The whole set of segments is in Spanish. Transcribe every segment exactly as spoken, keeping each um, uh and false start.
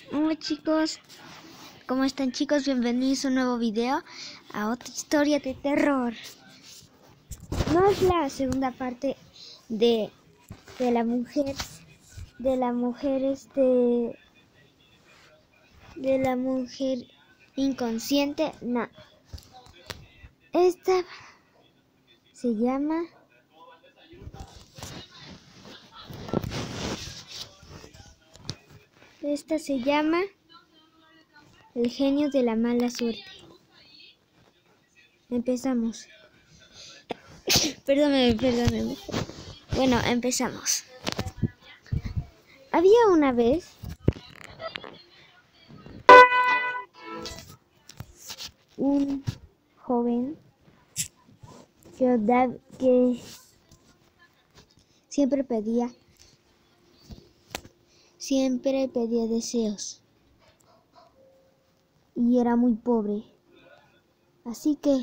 Hola chicos, ¿cómo están chicos? Bienvenidos a un nuevo video, a otra historia de terror. No es la segunda parte de, de la mujer, de la mujer este, de la mujer inconsciente, no. Esta se llama Esta se llama El genio de la mala suerte. Empezamos. Perdóneme, perdóneme. Bueno, empezamos. Había una vez un joven que, da, que siempre pedía, siempre pedía deseos y era muy pobre. Así que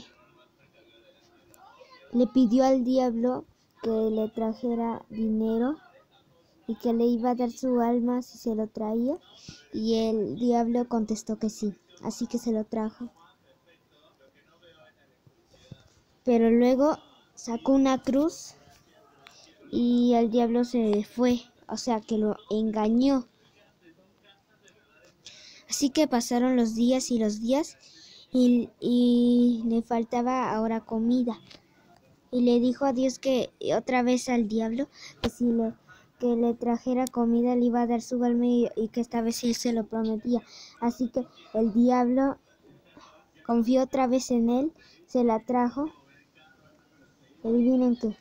le pidió al diablo que le trajera dinero y que le iba a dar su alma si se lo traía, y el diablo contestó que sí, así que se lo trajo. Pero luego sacó una cruz y el diablo se fue, o sea que lo engañó. Así que pasaron los días y los días y, y le faltaba ahora comida. Y le dijo a Dios que otra vez al diablo que si le, que le trajera comida le iba a dar su alma y, y que esta vez él se lo prometía. Así que el diablo confió otra vez en él, se la trajo. Adivinen qué.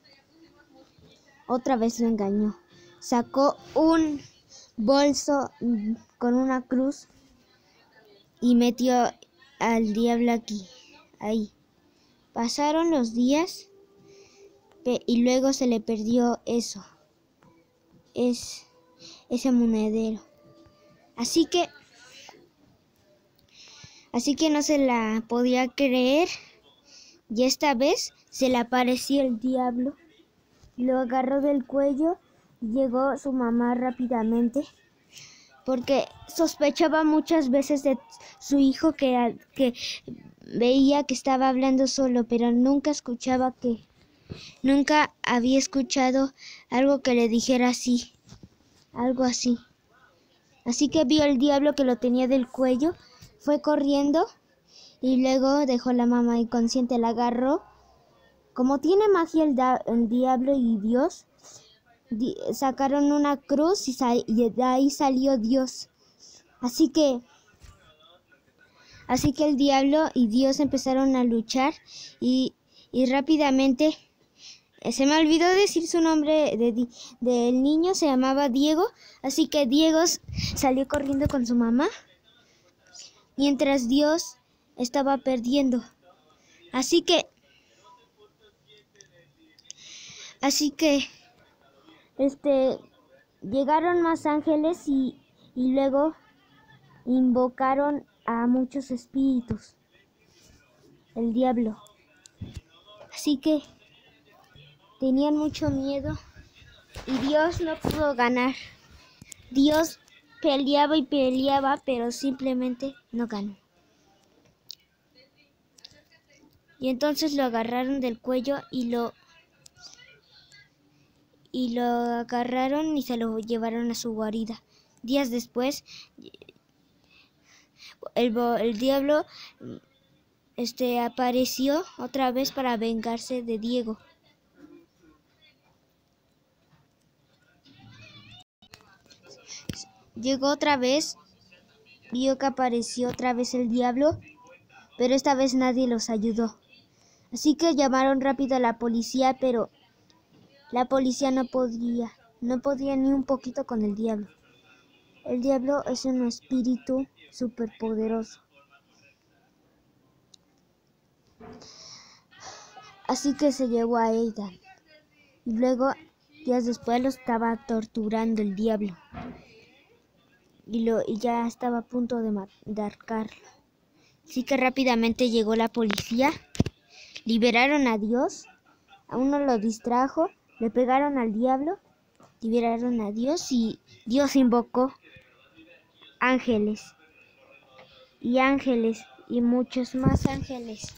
Otra vez lo engañó. Sacó un bolso con una cruz y metió al diablo aquí, ahí. Pasaron los días y luego se le perdió eso, es ese monedero. Así que, así que no se la podía creer, y esta vez se le apareció el diablo. Lo agarró del cuello y llegó su mamá rápidamente, porque sospechaba muchas veces de su hijo que, que veía que estaba hablando solo, pero nunca escuchaba que, nunca había escuchado algo que le dijera así, algo así. Así que vio el diablo que lo tenía del cuello, fue corriendo y luego dejó a la mamá inconsciente, la agarró. Como tiene magia el, da, el diablo y Dios, di, sacaron una cruz y, sal, y de ahí salió Dios. Así que, así que el diablo y Dios empezaron a luchar y, y rápidamente, eh, se me olvidó decir su nombre de, del niño, se llamaba Diego. Así que Diego salió corriendo con su mamá, mientras Dios estaba perdiendo. Así que Así que, este, llegaron más ángeles y, y luego invocaron a muchos espíritus, el diablo. Así que tenían mucho miedo y Dios no pudo ganar. Dios peleaba y peleaba, pero simplemente no ganó. Y entonces lo agarraron del cuello y lo y lo agarraron y se lo llevaron a su guarida. Días después, el, el diablo este, apareció otra vez para vengarse de Diego. Llegó otra vez, vio que apareció otra vez el diablo, pero esta vez nadie los ayudó. Así que llamaron rápido a la policía, pero la policía no podía, no podía ni un poquito con el diablo. El diablo es un espíritu superpoderoso. Así que se llevó a Aidan. Y luego, días después, lo estaba torturando el diablo. Y, lo, y ya estaba a punto de matarlo. Así que rápidamente llegó la policía. Liberaron a Dios. A uno lo distrajo. Le pegaron al diablo. Liberaron a Dios y Dios invocó ángeles y ángeles y muchos más ángeles.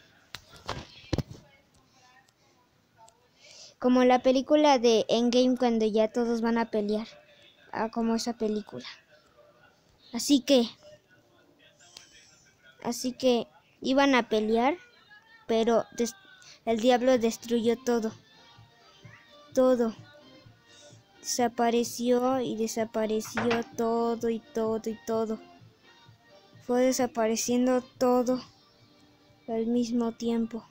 Como la película de Endgame cuando ya todos van a pelear. Ah, como esa película. Así que, así que iban a pelear, pero el diablo destruyó todo. Todo. Desapareció y desapareció todo y todo y todo. Fue desapareciendo todo al mismo tiempo.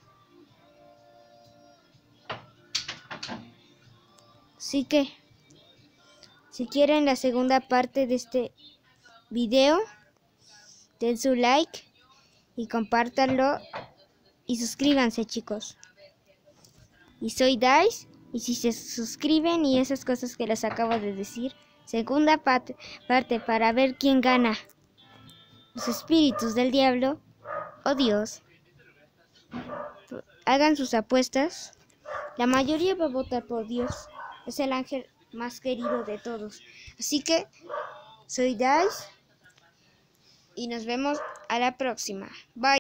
Así que, si quieren la segunda parte de este video, den su like y compártanlo y suscríbanse, chicos. Y soy Dice, y si se suscriben y esas cosas que les acabo de decir, segunda parte, parte para ver quién gana, los espíritus del diablo o Dios. Hagan sus apuestas. La mayoría va a votar por Dios. Es el ángel más querido de todos. Así que soy Dice y nos vemos a la próxima. Bye.